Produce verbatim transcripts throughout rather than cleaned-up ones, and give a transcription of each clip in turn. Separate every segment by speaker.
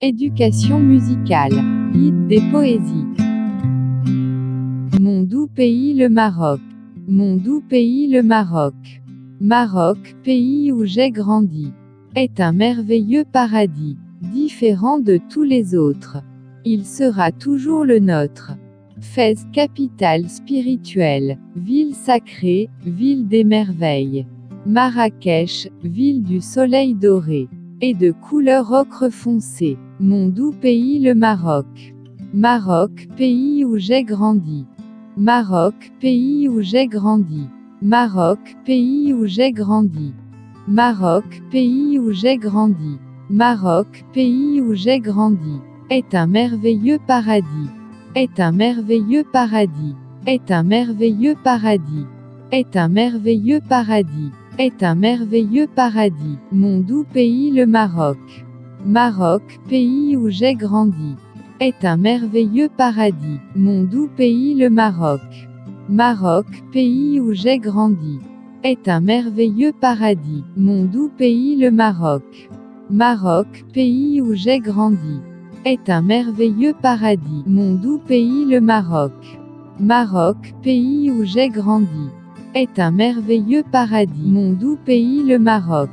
Speaker 1: Éducation musicale. Guide des poésies. Mon doux pays le Maroc. Mon doux pays le Maroc. Maroc, pays où j'ai grandi, est un merveilleux paradis, différent de tous les autres. Il sera toujours le nôtre. Fès, capitale spirituelle, ville sacrée, ville des merveilles. Marrakech, ville du soleil doré, et de couleur ocre foncé. Mon doux pays le Maroc. Maroc, pays où j'ai grandi. Maroc, pays où j'ai grandi. Maroc, pays où j'ai grandi. Maroc, pays où j'ai grandi. Maroc, pays où j'ai grandi, est un merveilleux paradis. Est un merveilleux paradis. Est un merveilleux paradis. Est un merveilleux paradis. Est un merveilleux paradis. Mon doux pays le Maroc. Maroc, pays où j'ai grandi, est un merveilleux paradis. Mon doux pays le Maroc. Maroc, pays où j'ai grandi, est un merveilleux paradis. Mon doux pays le Maroc. Maroc, pays où j'ai grandi, est un merveilleux paradis. Mon doux pays le Maroc. Maroc, pays où j'ai grandi, est un merveilleux paradis. Mon doux pays le Maroc.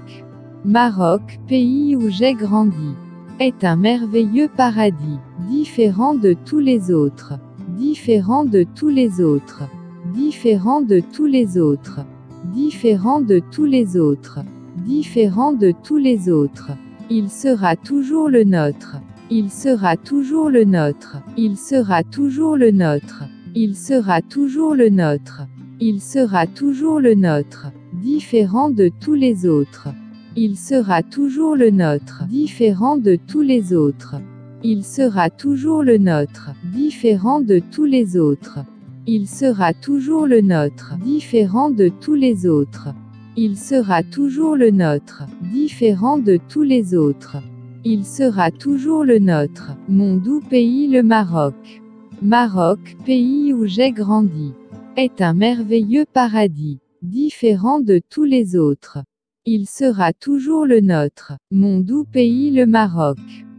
Speaker 1: Maroc, pays où j'ai grandi, est un merveilleux paradis, différent de tous les autres. Différent de tous les autres. Différent de tous les autres. Différent de tous les autres. Différent de tous les autres. Il sera toujours le nôtre. Il sera toujours le nôtre. Il sera toujours le nôtre. Il sera toujours le nôtre. Il sera toujours le nôtre. Différent de tous les autres. Il sera toujours le nôtre. Différent de tous les autres. Il sera toujours le nôtre. Différent de tous les autres. Il sera toujours le nôtre. Différent de tous les autres. Il sera toujours le nôtre. Différent de tous les autres. Il sera toujours le nôtre. Mon doux pays le Maroc. Maroc, pays où j'ai grandi, est un merveilleux paradis, différent de tous les autres. Il sera toujours le nôtre. Mon doux pays le Maroc.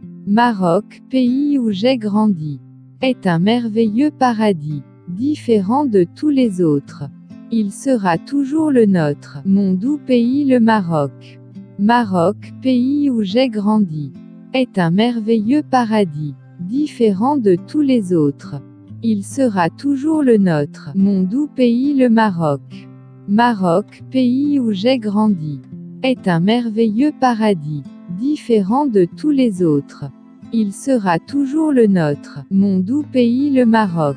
Speaker 1: Maroc, pays où j'ai grandi, est un merveilleux paradis, différent de tous les autres. Il sera toujours le nôtre. Mon doux pays le Maroc. Maroc, pays où j'ai grandi, est un merveilleux paradis, différent de tous les autres. Il sera toujours le nôtre. Mon doux pays le Maroc. Maroc, pays où j'ai grandi, est un merveilleux paradis, différent de tous les autres. Il sera toujours le nôtre. Mon doux pays le Maroc.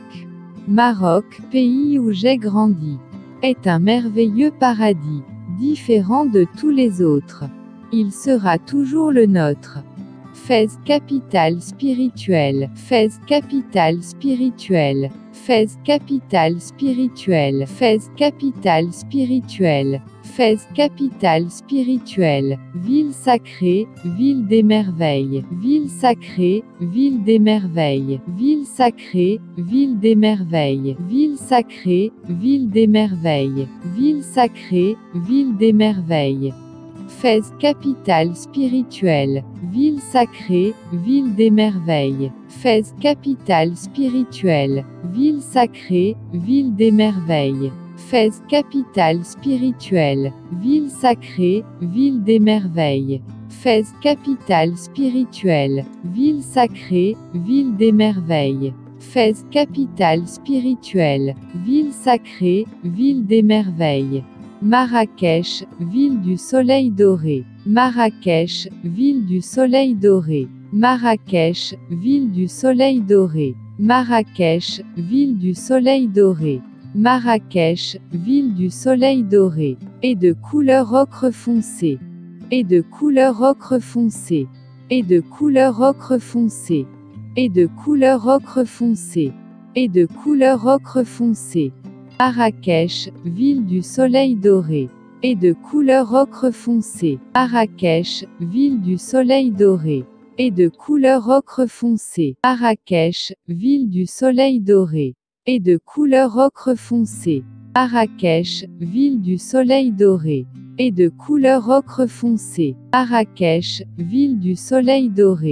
Speaker 1: Maroc, pays où j'ai grandi, est un merveilleux paradis, différent de tous les autres. Il sera toujours le nôtre. Fès, capitale spirituelle. Fès, capitale spirituelle. Fès, capitale spirituelle. Fès, capitale spirituelle. Fès, capitale spirituelle. Ville sacrée, ville des merveilles. Ville sacrée, ville des merveilles. Ville sacrée, ville des merveilles. Ville sacrée, ville des merveilles. Ville sacrée, ville des merveilles. Fès, capitale spirituelle. Ville sacrée, ville des merveilles. Fès, capitale spirituelle. Ville sacrée, ville des merveilles. Fès, capitale spirituelle. Ville sacrée, ville des merveilles. Fès, capitale spirituelle. Ville sacrée, ville des merveilles. Fès, capitale spirituelle. Ville sacrée, ville des merveilles. Marrakech, ville du soleil doré. Marrakech, ville du soleil doré. Marrakech, ville du soleil doré. Marrakech, ville du soleil doré. Marrakech, ville du soleil doré, et de couleur ocre foncé. Et de couleur ocre foncé. Et de couleur ocre foncé. Et de couleur ocre foncé. Et de couleur ocre foncé. Marrakech, ville du soleil doré, et de couleur ocre foncé. Marrakech, ville du soleil doré, et de couleur ocre foncé. Marrakech, ville du soleil doré, et de couleur ocre foncé. Marrakech, ville du soleil doré, et de couleur ocre foncé. Marrakech, ville du soleil doré,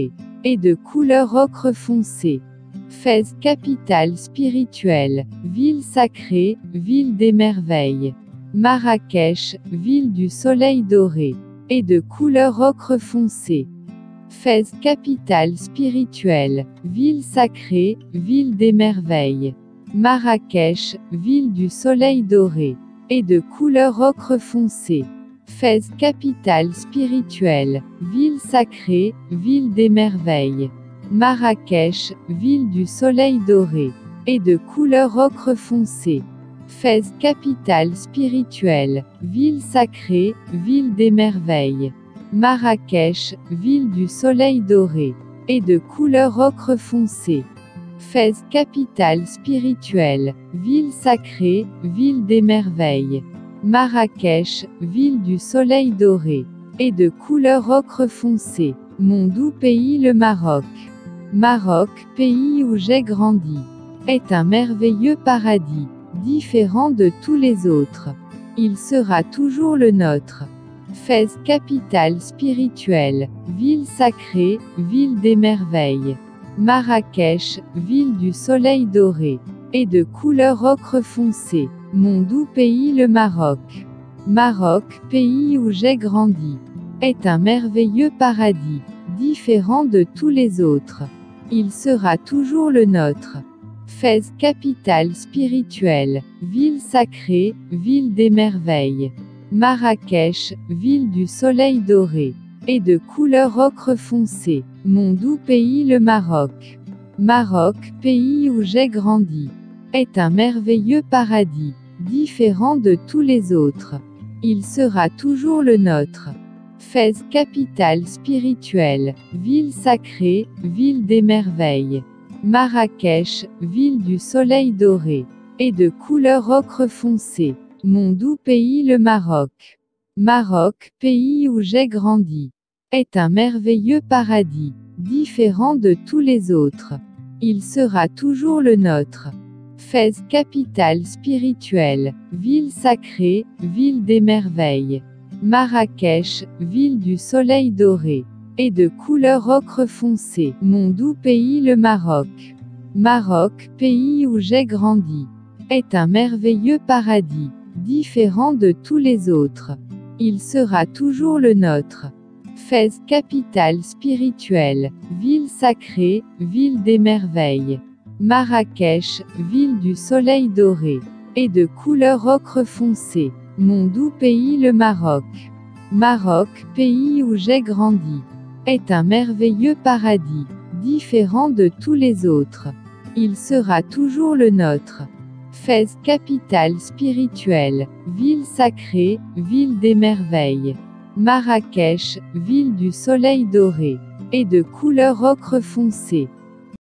Speaker 1: et de couleur ocre foncé. Fès, capitale spirituelle, ville sacrée, ville des merveilles. Marrakech, ville du soleil doré, et de couleur ocre foncé. Fès, capitale spirituelle, ville sacrée, ville des merveilles. Marrakech, ville du soleil doré, et de couleur ocre foncé. Fès, capitale spirituelle, ville sacrée, ville des merveilles. Marrakech, ville du soleil doré, et de couleur ocre foncé. Fès, capitale spirituelle, ville sacrée, ville des merveilles. Marrakech, ville du soleil doré, et de couleur ocre foncé. Fès, capitale spirituelle, ville sacrée, ville des merveilles. Marrakech, ville du soleil doré, et de couleur ocre foncé. Mon doux pays le Maroc. Maroc, pays où j'ai grandi, est un merveilleux paradis, différent de tous les autres. Il sera toujours le nôtre. Fès, capitale spirituelle, ville sacrée, ville des merveilles. Marrakech, ville du soleil doré, et de couleur ocre foncé. Mon doux pays le Maroc. Maroc, pays où j'ai grandi, est un merveilleux paradis, différent de tous les autres. Il sera toujours le nôtre. Fès, capitale spirituelle, ville sacrée, ville des merveilles. Marrakech, ville du soleil doré, et de couleur ocre foncé. Mon doux pays le Maroc. Maroc, pays où j'ai grandi, est un merveilleux paradis, différent de tous les autres. Il sera toujours le nôtre. Fès, capitale spirituelle, ville sacrée, ville des merveilles. Marrakech, ville du soleil doré, et de couleur ocre foncé. Mon doux pays le Maroc. Maroc, pays où j'ai grandi, est un merveilleux paradis, différent de tous les autres. Il sera toujours le nôtre. Fès, capitale spirituelle, ville sacrée, ville des merveilles. Marrakech, ville du soleil doré, et de couleur ocre foncé. Mon doux pays le Maroc. Maroc, pays où j'ai grandi, est un merveilleux paradis, différent de tous les autres. Il sera toujours le nôtre. Fès, capitale spirituelle, ville sacrée, ville des merveilles. Marrakech, ville du soleil doré, et de couleur ocre foncé. Mon doux pays le Maroc. Maroc, pays où j'ai grandi, est un merveilleux paradis, différent de tous les autres. Il sera toujours le nôtre. Fès, capitale spirituelle, ville sacrée, ville des merveilles. Marrakech, ville du soleil doré, et de couleur ocre foncé.